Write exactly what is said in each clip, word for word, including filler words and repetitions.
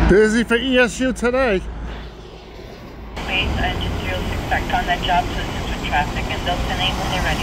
Busy for E S U today. Base engine zero six back on that job to assist with traffic, and they'll send aid when they're ready.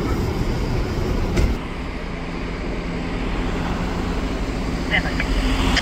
Never.